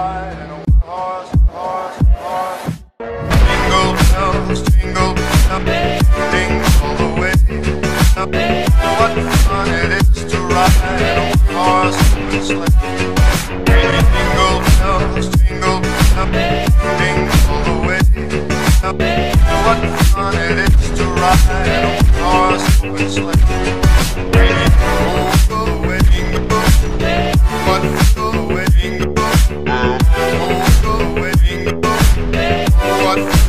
ride in a one-horse. Jingle bells, jingle bells, ding all the way. What fun it is to ride in a one-horse open sleigh. Jingle bells, jingle bells, ding all the way. What fun it is to ride in a one-horse open sleigh. Oh, go away, go. What go away, go. Oh, go away, go. What